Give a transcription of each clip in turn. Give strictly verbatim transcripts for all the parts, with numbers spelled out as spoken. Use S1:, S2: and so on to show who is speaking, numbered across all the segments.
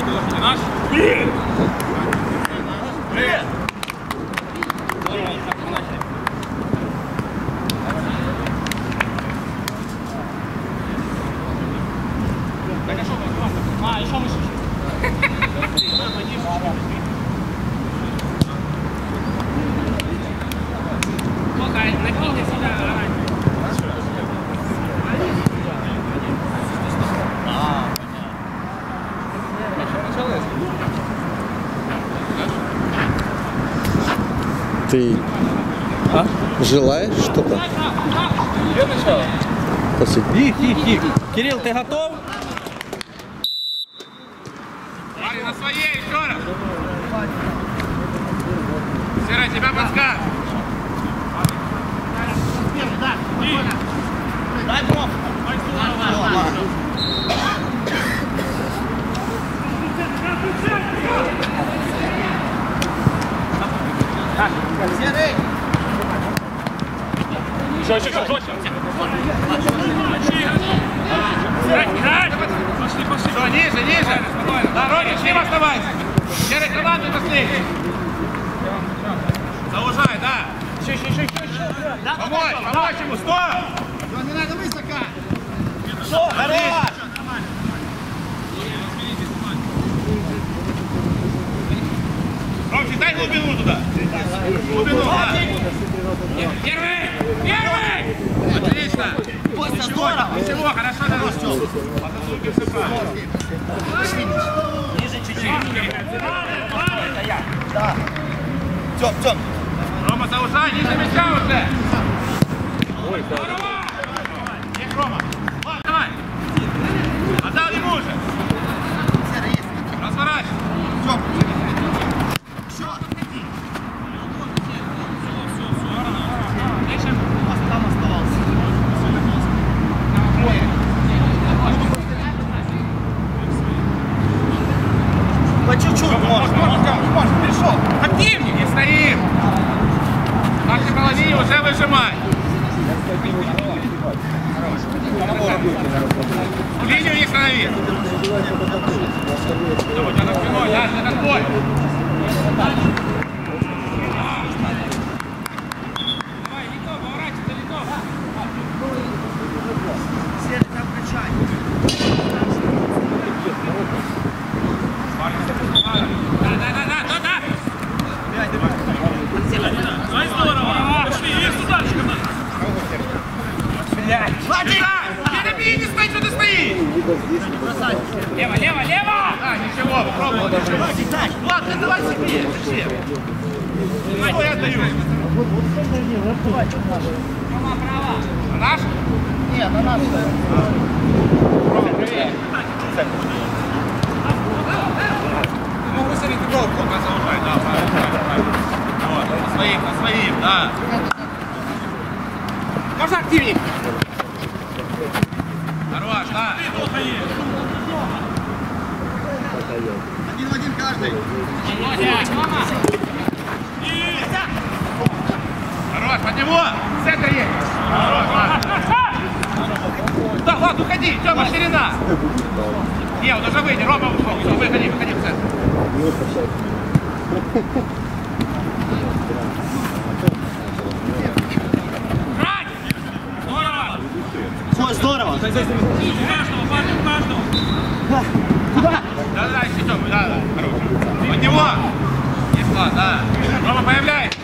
S1: Наш? Блин! Блин! А, еще выше. Только накиньте сюда.
S2: Ты а? желаешь что-то?
S1: Где начало?
S2: Посидеть.
S1: Тихо, тихо. Кирилл, ты готов? Парень, на своей, еще раз. Серый, тебя подсказ. Дай бог. Серый. Еще, еще, еще, жестче. Пошли, пошли. Все, ниже, ниже. Да, Роня, с ним оставайся. Серый, команду последний. Заужай, да. Еще, еще, еще, еще. Помочь, помочь ему, стой. Все, не надо высоко. Что? Хорош. Ромчик, дай глубину туда. Глубину, да. Первый! Первый! Отлично! Костя, здорово! Ничего, хорошо, хорошо. Потом все правильно. Ниже чуть-чуть. Это я. Да. Тём, Тём. Рома, заужай, ниже мяча уже. Здорово! Нет, Рома. Ладно, давай. Отдал ему уже. Разворачивай. Тём.
S3: По чуть-чуть можно.
S1: Можно, можно, пришел. Активнее, не стоим. В нашей половине уже выжимай. Линию не станови. Давай, на спиной, да, на конвой. Давай, Лито, поворачивай, Лито.
S3: Сели там кричать.
S1: Да, да, да, да, да, да. Ай, здорово. Пошли, есть удачка. Владик! Перебей, не стой, что ты стоишь! Лево, лево, лево! А, ничего, попробуй. Влад, ты давай себе. Зачем? Что я отдаю? Права, права. На наш?
S3: Нет, на нас.
S1: Рома, привет. Ну, высадить игрок, пока заужай, да, правильно, правильно, правильно. Вот, на своим, на своим, да. Можно активнее? Хорош, да.
S3: Один в один каждый.
S1: Хорош, под него. Центр есть. Хорош, ладно. Да, ладно, уходи, Тёма, ширина. Не, он уже выйди, Рома ушел. Все, выходи, выходи в центр.
S3: Ой, здорово.
S1: Каждого, парня, каждого. Куда? Да, да, еще Тёма, да, да, хорош. Под него. Несла, да. Рома, появляется.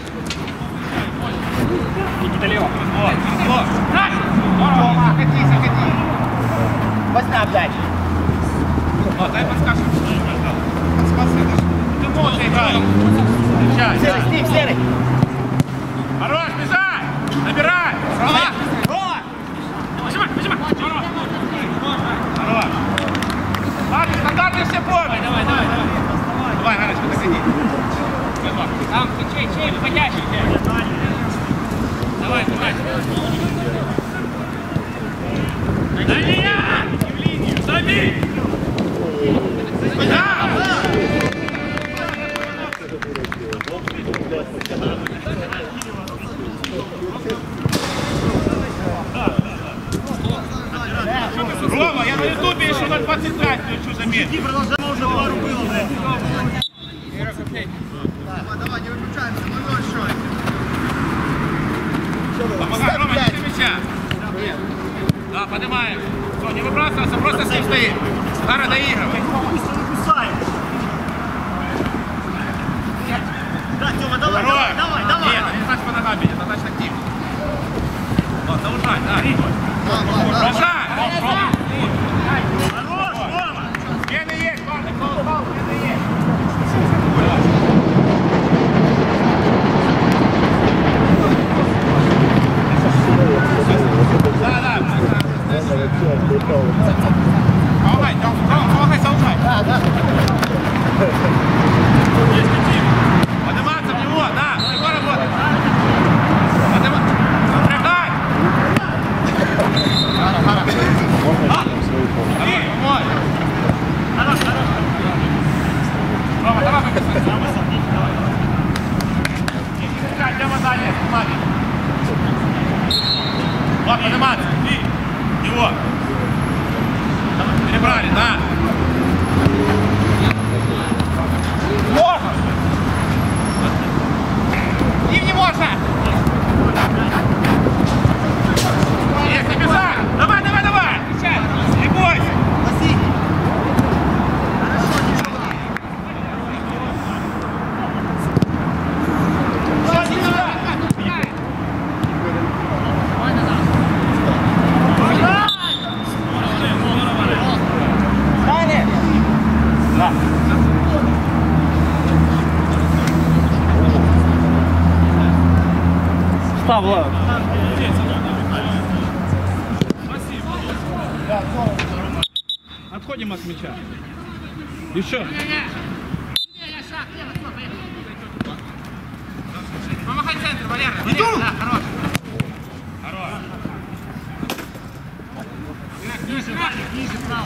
S1: Никита лево. Вот, вот.
S3: Тома, катись, катись. Восьмя опять.
S1: Вот, дай подскажем. Ты молча играешь. Встречай.
S3: Серый, с ним, Серый.
S1: Хорош, бежай. Набирай. Рома. Рома. Выжимай, выжимай. Хорош. Ладно, стандарты все помнят. Давай, давай, давай. Давай, Галочка, заходи. Там, чей, чей, выходящий. Давай, давай. Дальняя! В линию, забей! Да! Рома, я на ютубе еще ноль двадцать пять включу, заметь.
S3: два рубила, блядь.
S1: Давай, не выключаемся, мы ноль счет. Помогай, Рома, не мяча. Да, поднимаем. Все, не выбрасывайся, просто с ним стоим. Гара доигрывай.
S3: Да, Тёма, давай, давай, давай, давай.
S1: Нет, не значит по ногам бить, это значит активно. Вот, заужай, да. Заужай!
S3: Хорош, Рома!
S1: Смены есть, парни, полупал, смены есть. Да, да. Помогай, помогай, заужай. Да, да. Подниматься в него, да, на него работать. Подниматься. Напрягай. Давай, помой.
S3: Хорош, хорош.
S1: Рома, давай побежим. Не пускай, прямо далее, помогай. Вот, подниматься. Его. Перебрали, да. Можно! Им не можно! Есть, не бежать! Давай, давай, давай! Не бойся!
S3: Влад. Отходим от мяча. Еще.
S1: Помахай центр, Валера. Иду! Да, хорош. Хорош.
S3: Ниже, ниже, право.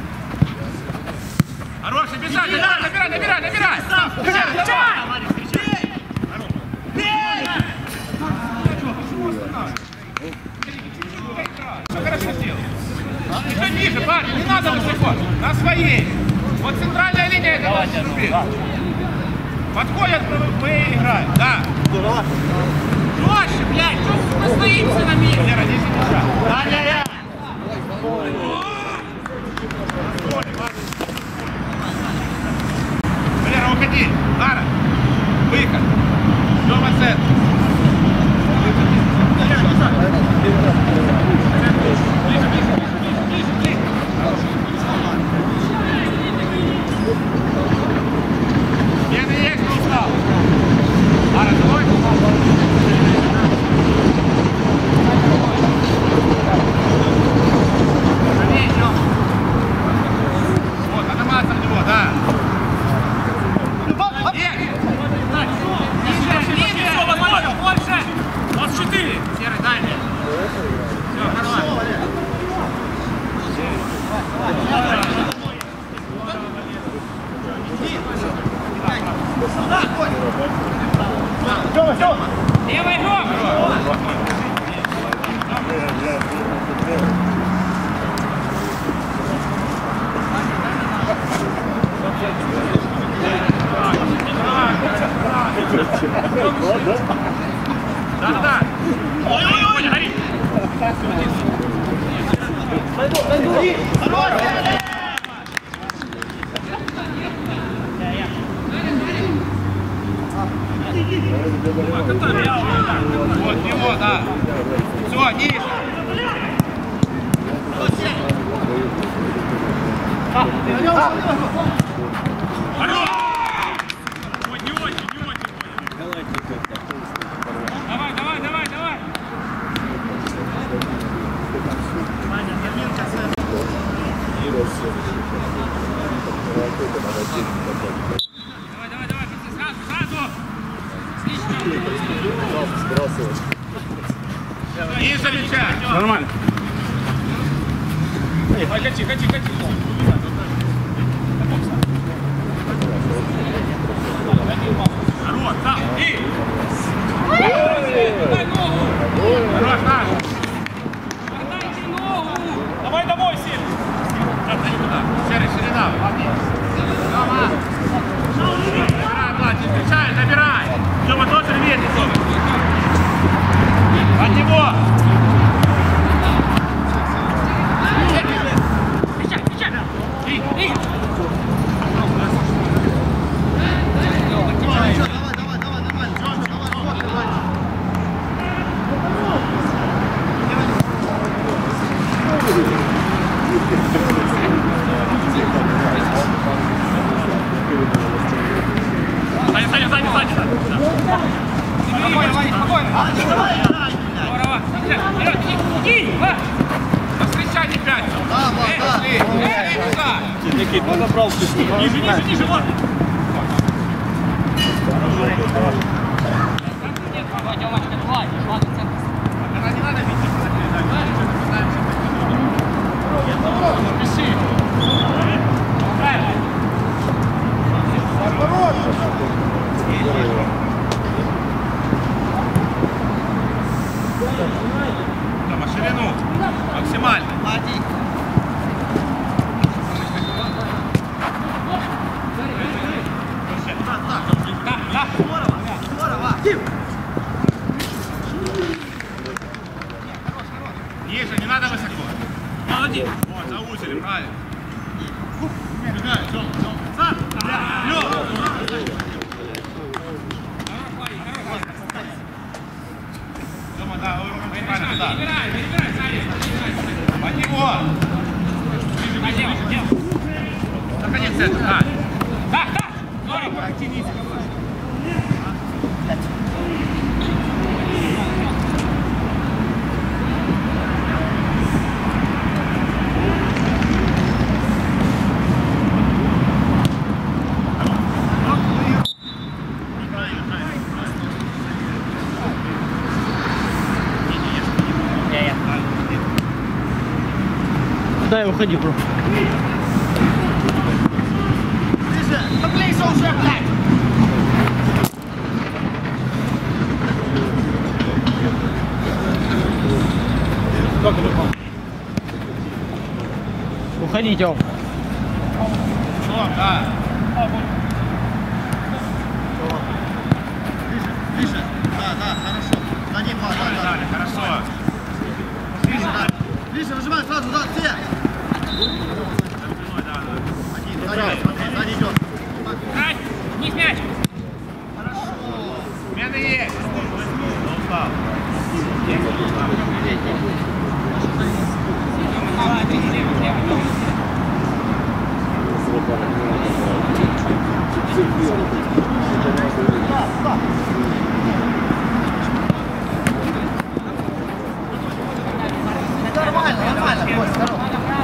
S1: Хорош, бежать, набирай, набирай, набирай, набирай. Давай, давай. Хорошо сделал. Еще ниже, парень, не надо высоко. На своей. Вот центральная линия это ваша рубля. Подходят, мы играем, да. Жестче, блядь, что мы стоимся на месте? Валера, здесь не мешай. Да, да, да. Валера, уходи. Лара, выход. Лёва, центр. Ближе, ближе, ближе, ближе, ближе. Смены есть, но устал. Ара, давай. Вот, подниматься в него, да. Есть. Ниже, ниже. Больше. двадцать четыре. Серый, дай мне. Все, нормально.
S3: Тёма, Тёма!
S1: Левый ног! Да-да-да! Ой-ой-ой, гори!
S3: Пойду, пойду!
S1: Вот его, да. Все, ниже. Ой, не очень, не очень. Давай, давай, давай, давай. Давай, давай, давай, сразу, сразу. Ниже мяча.
S3: Нормально.
S1: Ой, качи, качи, качи. Хорош, да, и. Дай ногу. Хорош, наш. Дайте ногу. Давай домой, Силь. Серый, ширина.
S3: Ниже, ниже, ниже, вот!
S1: На ширину. Максимально. Ниже, не надо высоко.
S3: Молодец!
S1: Вот, заузили, правильно. Дома, да, правильно, да. Под него. Наконец это, да.
S3: Так, так! Здорово! Дай, уходи, бро. Уходи, Тём.
S1: Да.
S4: Выше. Да, да, хорошо. За ним, да, да, да.
S1: Далее, хорошо.
S4: Выше, да. Выше, выжимай сразу, да, все. Один, сзади, смотри, сзади идет.
S3: Ай, вниз мяч!
S1: Смены есть. Устал.
S4: Нормально, нормально, Кость, здорово.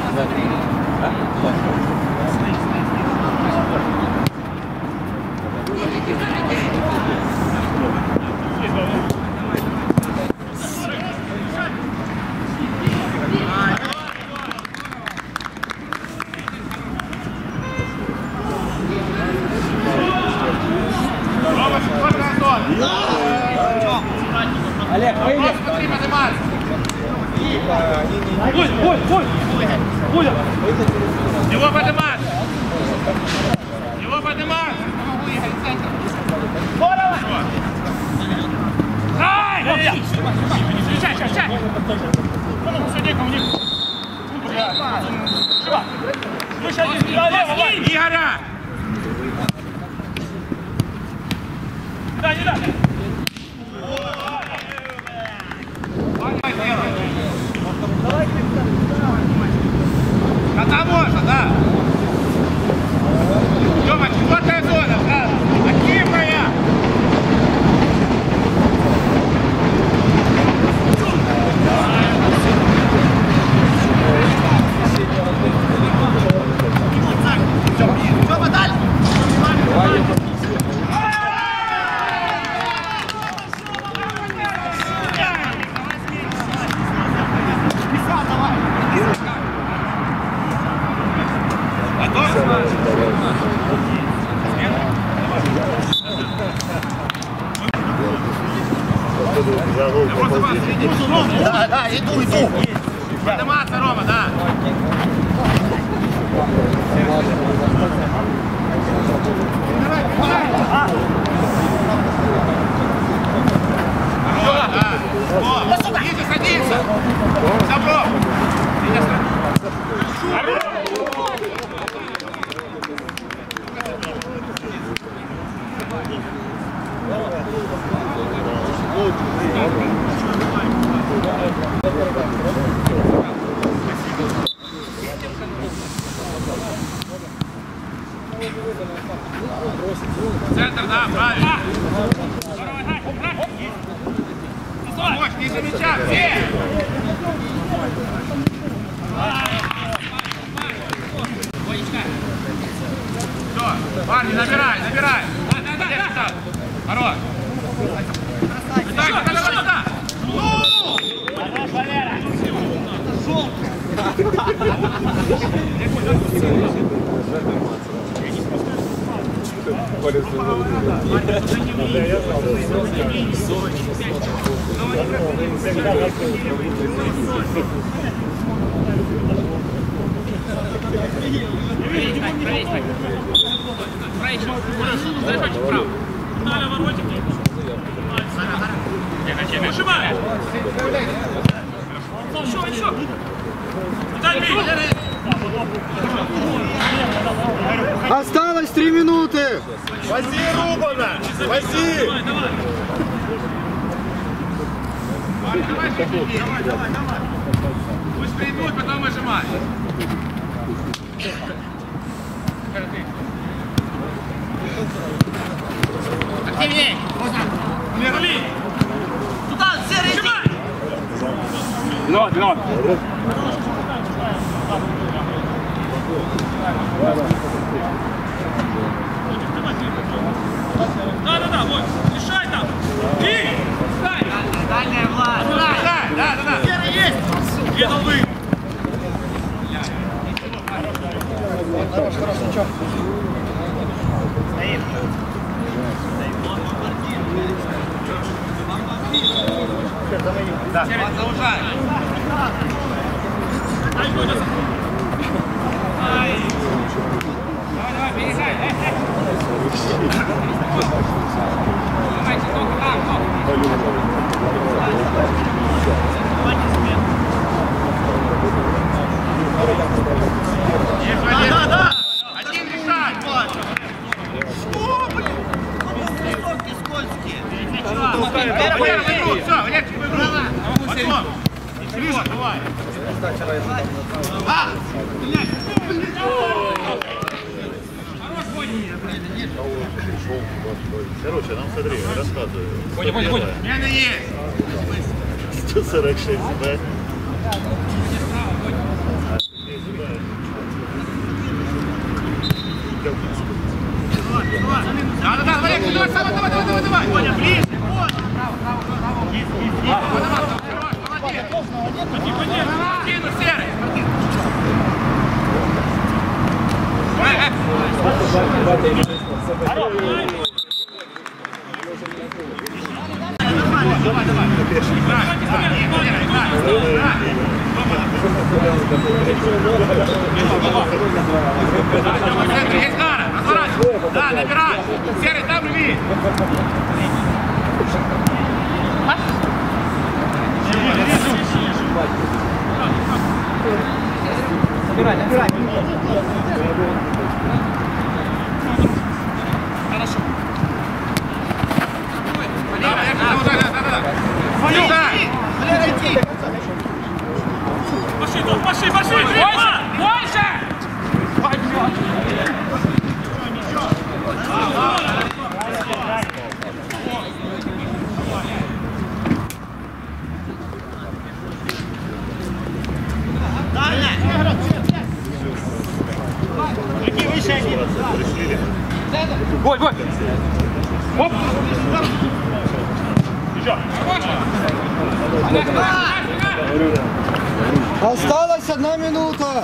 S3: Олег, поедем!
S1: Смотри, подниматься.
S3: Ой, ой, ой! Оля!
S1: Его подниматься. Его подниматься.
S3: Ай! Сейчас, сейчас, сейчас! Все, никому, никому! Живо! Ну, сейчас не налево, Вань!
S1: Игоря!
S3: Да, не надо!
S1: Кота можно, да? Тёма, четвертая зона, да? Активная!
S4: Тёма, дальше. Да, да, иду, иду.
S1: Подниматься, Рома, да? Хорошо, да. О, Витя, садится. Забров. Витя, садится. Центр, да, правильно. Помочь, не за мяча, все! Все, парни, набирай, набирай. Хорош. Так, так, так, так.
S3: Выжимай! Еще, еще! Дай бей!
S4: Осталось три минуты!
S1: Вози, Рубана! Вози! Давай, давай, давай, давай, давай! Пусть придут, потом выжимай! Активней! Легли! Туда, серый! Выжимай!
S3: Виноват, виноват! Да, да, да, вот, решай там! И! Встань!
S1: Дальняя власть! Да, да, да, да!
S3: Серый есть! Где новый?
S4: Хорош, хорош, ничего.
S1: Стоит! Да, продолжай! Давай, давай, переезжай! Давайте, только там, да, да, да! Один решай! Что, блин? Скользкие, скользкие! Первый игру, все, Валерчик в игру! Потом! Вперед, давай! А!
S5: Короче, нам смотри, рассказывай.
S3: Понял, понял, понял.
S1: У меня есть!
S5: сто сорок шесть, да?
S1: Да, да, да, Валерчик, давай, давай, давай, давай, давай! Понял, ближе! Спину, серый! Давай, давай! Играй, играй, играй, играй! В центре есть Гара, разворачивай! Да, набирай! Серый, там рви!
S4: Набирай, набирай.
S3: Хорошо.
S1: Давай, да, да, да, да! Валера, иди!
S3: Пошли, тут, пошли, пошли! Больше! Больше! Бой, бой! Оп! Еще!
S4: Осталась одна минута.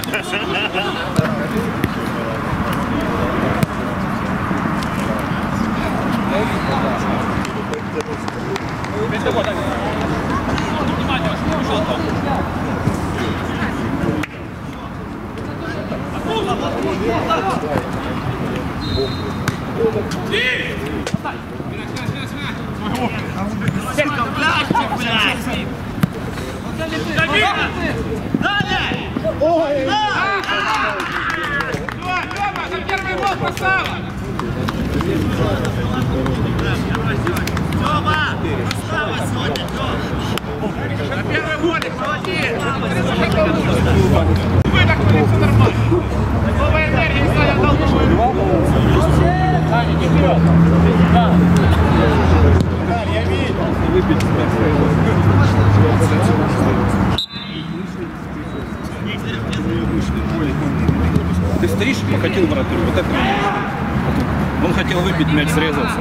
S1: Далее!
S4: Ой!
S1: Лёва, за первый гол поставила! Лёва! Поставила сегодня, Лёва! За первый голик, молодец! Вы так все нормально! Новая энергия, Саня, отдал.
S3: как... Он хотел выбить мяч, срезался.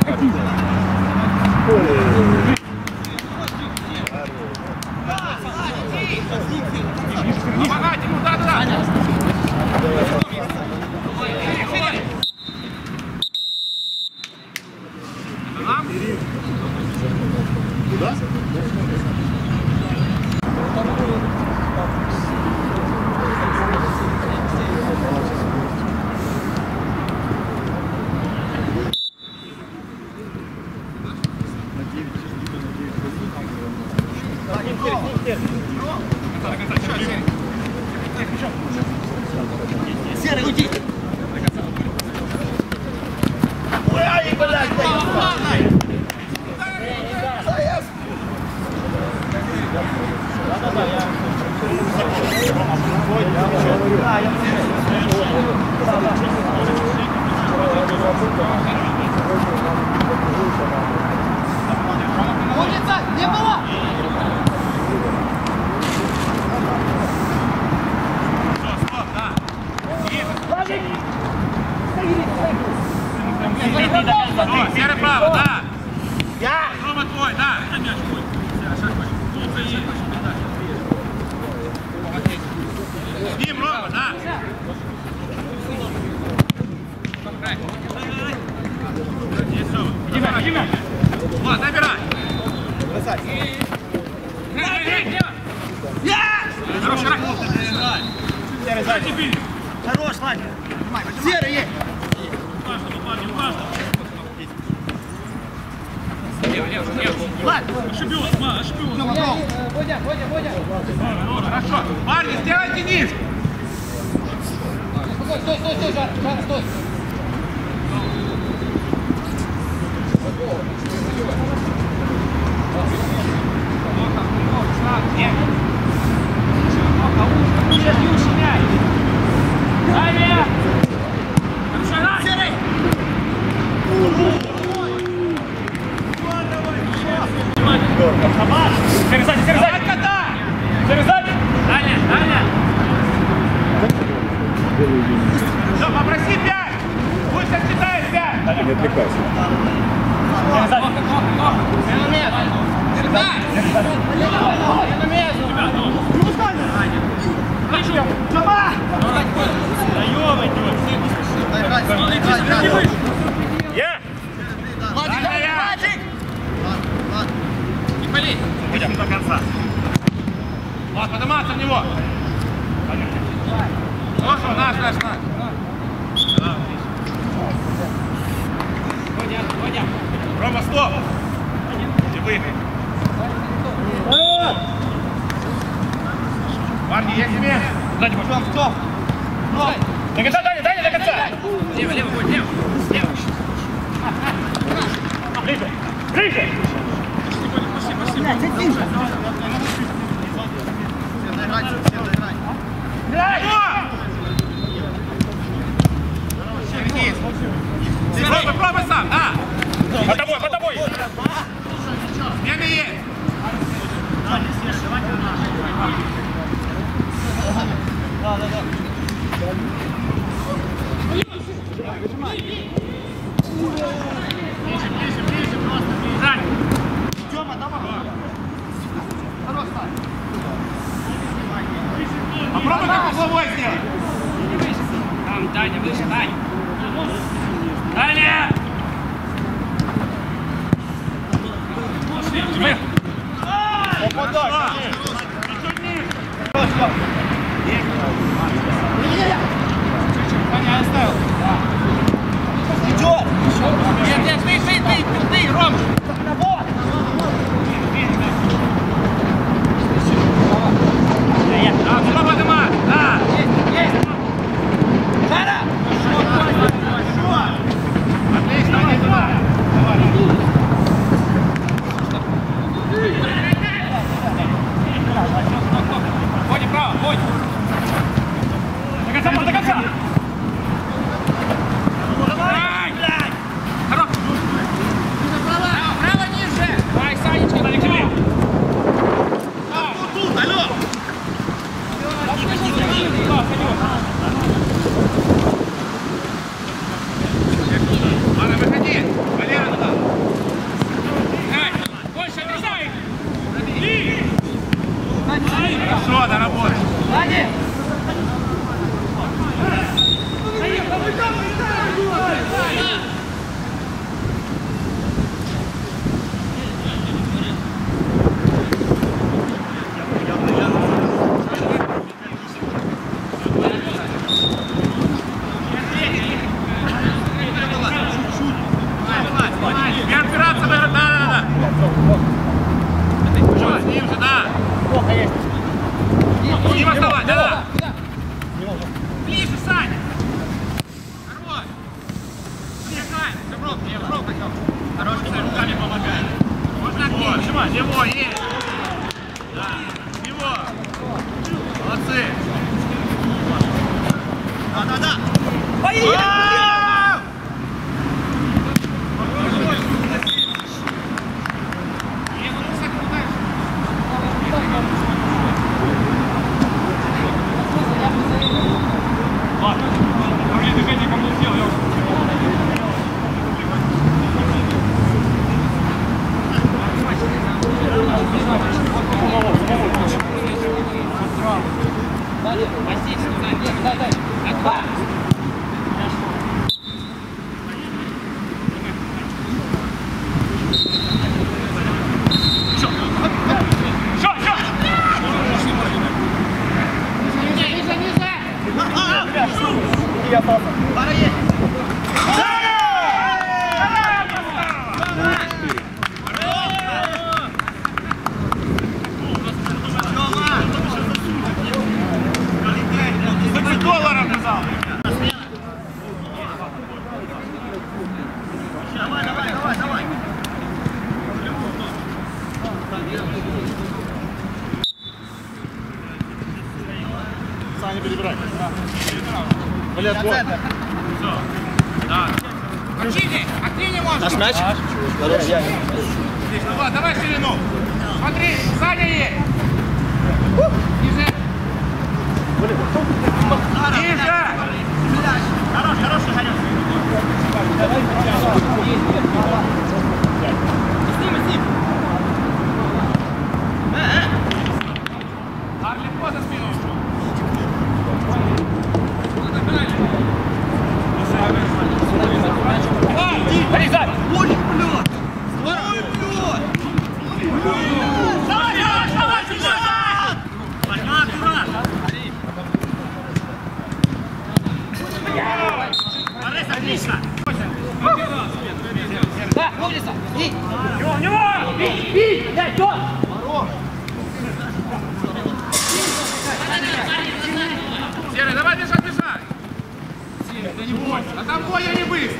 S1: Помогайте ему, да-да!
S5: Куда?
S4: Серый, уйди! Ой, блядь!
S6: Улица, не было!
S1: Серый право, да! Я! Рома твой, да! С ним, Рома, да! Вот, забирай! Хороший рахмут!
S4: Серый, сзади! Хорош, Ваня! Серый, есть!
S3: Ошибется, ма, ошибется.
S6: Водя, Водя, Водя!
S1: Хорошо! Парни, сделайте низ!
S6: Стой, стой, стой, стой, Жар, Жар, стой!
S1: Нет!
S6: Сейчас Юша мяч! Далее!
S4: Серый!
S3: Серый сзади, серый сзади! Серый сзади!
S1: Далее, далее! Все, попроси пять! Пусть отчитает пять!
S2: Не отвлекайся.
S3: Серый сзади! Я!
S1: Не пали! Будем до конца! Вот, подниматься в него! Хорошо, наш, наш, наш! Рома, стоп! И выехай! Парни, есть себе!
S3: Сзади, пошел!
S1: Стоп! Стоп!
S3: До конца, Даня, Даня, до конца!
S1: Лево, лево, будь, лево! Лево!
S3: Ближе! Ближе!
S1: Сергей! Пробуй, пробуй сам, да!
S3: По тобой, по тобой!
S1: Время есть!
S4: Да, да, да.
S1: Ближе, ближе, ближе, просто ближе! Жань!
S4: Тёма, давай! Хорош, Сань!
S1: Попробуй как угловой сделать!
S6: Там, Даня, выше, Даня! Даня!
S1: Попадай! Ваня, оставил!
S4: Идёт!
S6: Нет, нет, ты, ты, ты, ты, Ром!
S4: Вот!
S1: Да, туда поднимай! Да!
S6: Есть, есть! Жара!
S1: Отлично, иди туда! Ходи право, ходи!
S3: До конца, до конца!
S1: Хороший, руками помогает. Можно вот, сжимай, его, есть. Да, его. Молодцы. Да, да, да. Поехали!
S5: Саня, перебирай.
S1: Блин, все. Да. Активнее, активнее можно.
S5: Наш мяч? Хорош.
S1: Давай, давай ширину. Смотри, Саня есть. Ниже. Ниже.
S5: Хорош, хорош, Игорек.
S6: Сними, сними.
S1: А, легко за спину.
S6: Порезай!
S1: Ой, блядь! Ой, блядь!
S6: Давай, давай, давай, давай!
S5: Возьми, аккурат. Борис, отлично.
S6: Да, умница! Бей! Него, него! Бей, бей! Дай, кто?
S1: Серый, давай бежать, бежать! Да не бойся, а там бой я не быстро!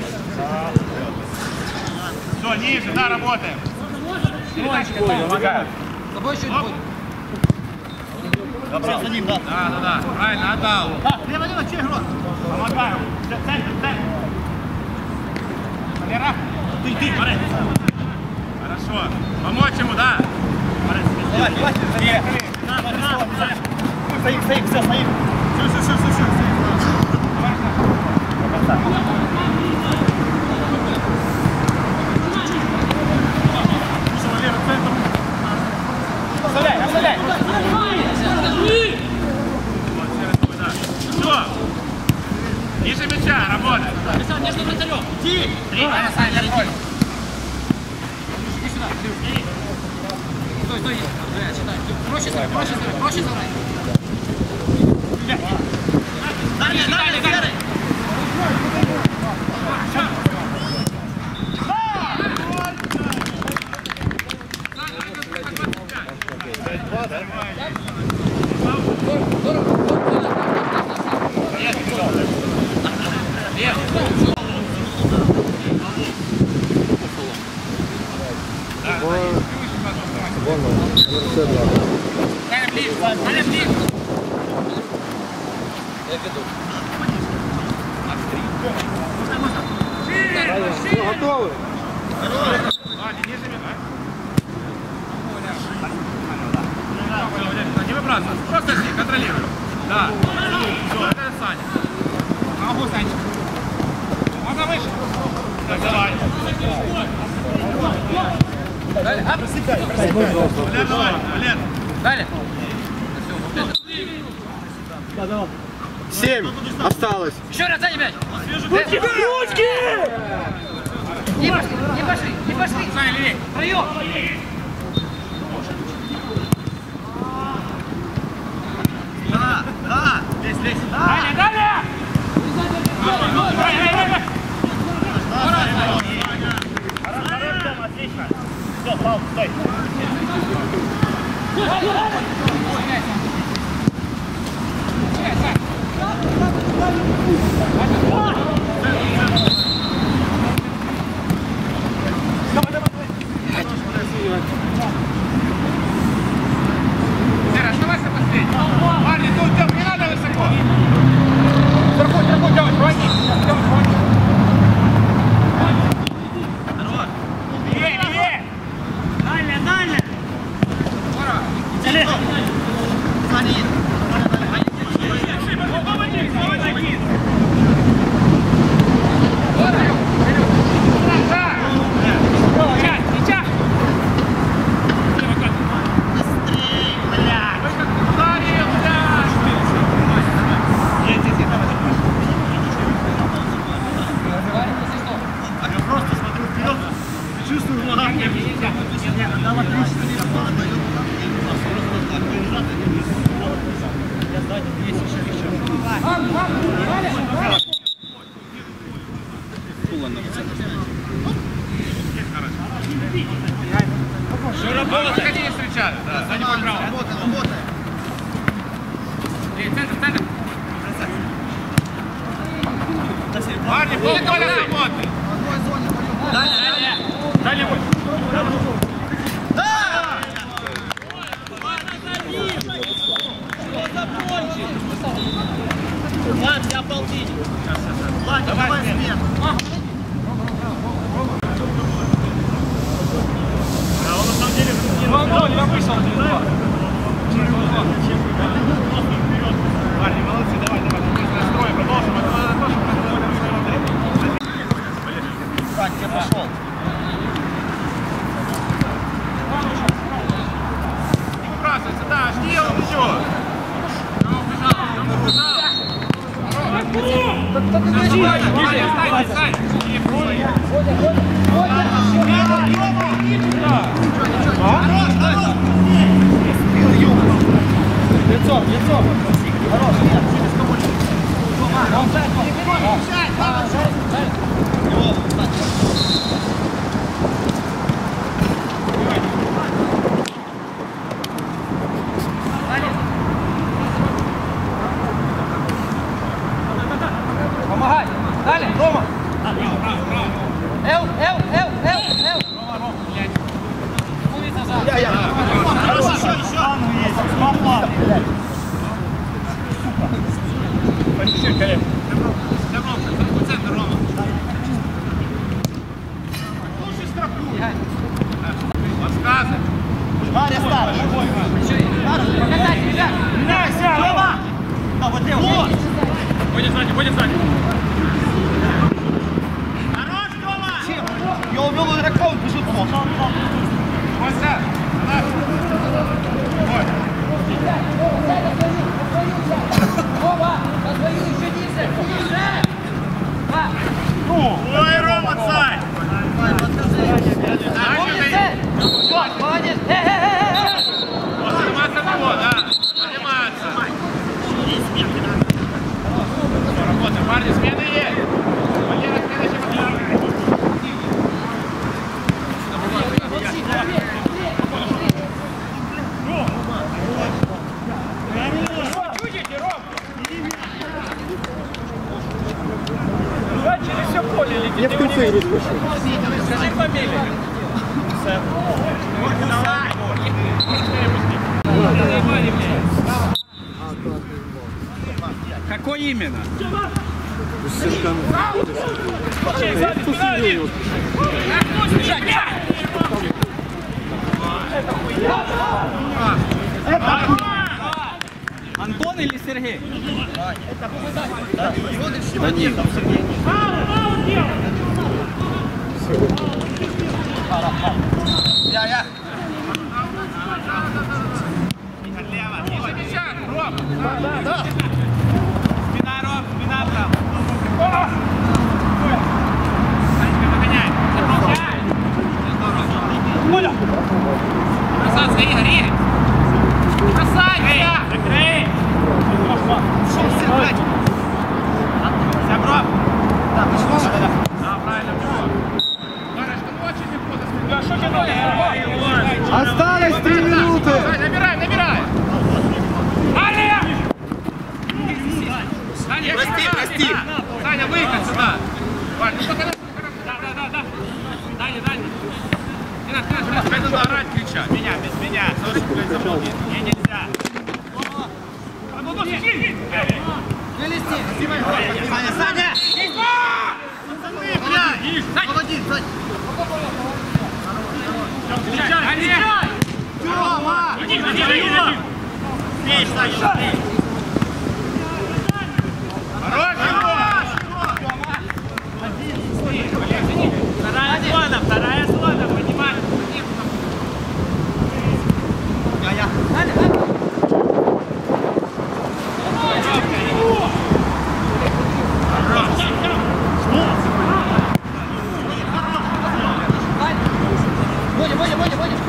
S1: Все, ниже, да, работаем! Помогают!
S6: С тобой еще будет.
S5: Все, за ним, да.
S1: Да, да, да, правильно, отдал!
S5: Лево, лево, чей игрок?
S1: Помогаю!
S5: Центр, центр.
S1: Валера!
S5: Ты, ты, Борис.
S1: Хорошо! Помочь ему, да?
S5: Давай, давай. Приехали. На, на, на. Стоим, стоим, все, стоим. Все, все, все, все, все.
S6: Оставляй, оставляй!
S1: Все! Ниже мяча, работай!
S6: Александр, между вратарем!
S5: Ти!
S1: Саня, Саня, открой!
S6: Иди сюда, Стой, стой, да, читай. Проще забрать, проще забрать, проще забрать.
S5: Далее, далее, далее.
S2: Вон он, все два.
S1: Саня, ближе, Саня, ближе!
S6: Я веду.
S2: Все, готовы?
S1: Ладно, ниже меня. Не выбрасывай, просто с ней контролируй. Да. Все, это Саня. Могу, Саня. Можно выше? Так, давай.
S6: Далее, а?
S1: Валер, давай, Валер.
S6: Далее.
S2: Семь осталось.
S6: Еще раз, дай мяч. Ручки! Ручки! Не пошли, не пошли, не пошли.
S1: Саня, левей.
S6: Втроем.
S5: Да, да. Лезь, лезь.
S6: Далее, далее!
S5: Отлично. Все, Павел, стой.
S1: Что работает? Выходи не встречали. Да, сзади по праву.
S4: Работай, работай.
S1: Центр, центр. Парни, полполя работы.
S5: Дальний бой.
S4: Ладно, тебя полтинник. Ладно, давай смерть.
S5: А он на самом деле не вышел, не вышел.
S1: Парни, молодцы, давай, давай. Настрой, продолжим.
S4: Сань, где пошел?
S1: Не выбрасывайся, да, жди его еще. Он убежал, он убежал. Ваня, встань, встань.
S4: Лицом, лицом. Хорош, нет, через кого.
S6: Помогай! Далі! Рома! Ел, ел, ел, ел, ел! Будет назад!
S4: Я, я. Хорошо, еще, еще. Мама.
S5: По чуть-чуть, Колеб.
S1: В центр, Рома. Подсказы.
S4: Варя, старый.
S6: Покатать, ребят!
S4: Меняйся, Рома. Да, вот левый. Вот.
S5: Будем сзади, будем сзади.
S4: Хорош, Рома. Я увел игроков, бежит в лоб.
S1: Вася, наш. Ой.
S6: Рома! На свою еще ниже! Ниже! Да!
S1: Ой, Рома, царь.
S6: Молодец! Молодец! Э-э-э-э!
S1: Подниматься было, да. Подниматься. Работаем, парни, смены есть. Валера, следующий поднимай.
S5: Через все поле летит.
S2: Я в конце игры спешу.
S5: Скажи фамилию.
S3: Какой именно? Антон или Сергей?
S2: Данил.
S4: Я, я.
S1: Ром,
S4: Да, да.
S1: спина, Ром, спина право. Санечка, догоняй. Здорово. Красавцы, Игорь, Игорь. Красавица! Закрой!
S4: Шел все, блядь.
S1: Вся, Ром.
S4: Да, пошло.
S1: Да, правильно, все. Варежка, ну очень неплохо.
S5: Да что тебе надо?
S2: Осталось три минуты.
S1: Набирай, набирай. Аня! Саня, прости, прости. Саня, выход сюда. Вань, ну пока... Да, да, да, да. Даня, Даня. Не надо, не надо, не надо орать, кричать. Меня, без меня. Слушай, блядь, заблудит. Мне нельзя.
S4: Саня, Саня! Пацаны, блядь! Молодец, Саня!
S1: Встречай, встречай!
S4: Тёма!
S5: Один, один, один, один.
S4: Бей, Саня, бей!
S1: Хорош, хорош!
S5: Вторая зона, вторая зона, понимаешь?
S4: Я, я!
S6: Далі, далі! Бодя, Бодя, Бодя, Бодя!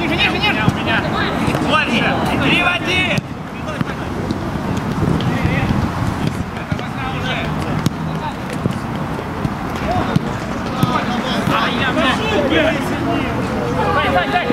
S6: Ниже, ниже, ниже!
S5: Больше! Три в один!
S6: Дай, дай, дай!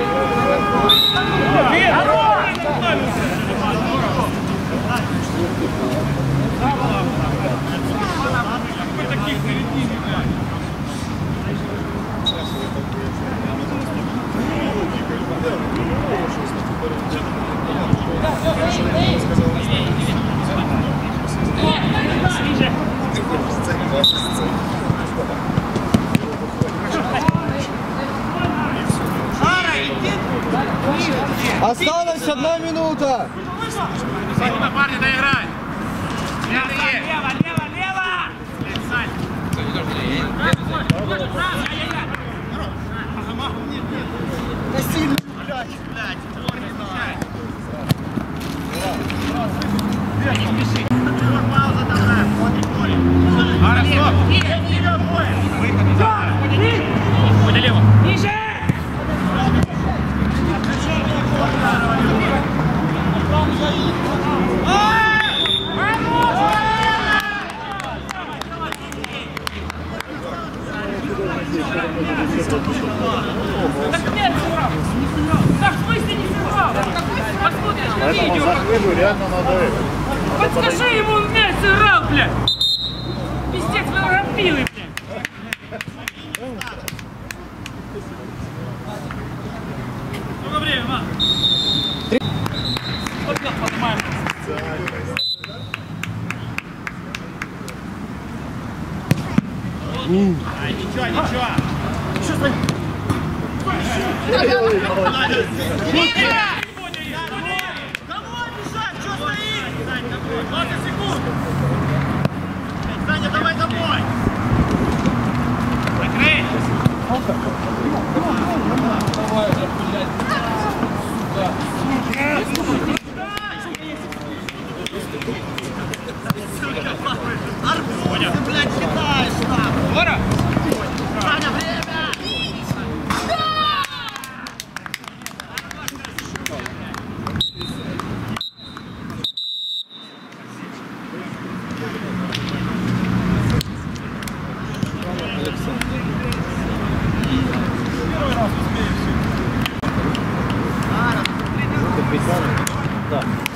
S2: Осталась одна минута.
S1: Секунда, парни, доиграй.
S5: Лево, лево, лево, лево!
S4: Да сильно, блядь, блядь. Пауза там, да.
S1: Ара, стоп.
S6: Ой, налево! Ниже! Так нет, сыграл! Да в смысле не сыграл? Посмотришь на видео!
S2: Захвату реально надо это.
S6: Подскажи ему, он мяч сыграл, блядь! Пиздец, вы рампилы, блядь!
S3: Сколько времени, Ма? Сколько поднимаем?
S5: Ничего, ничего! Домой бежать, что стоит?
S3: двадцать секунд!
S5: Саня, давай домой!
S1: Закрыть.
S5: Арбуня, ты, блядь, считаешь там!
S1: Скоро?
S5: Саня, время!
S2: Да.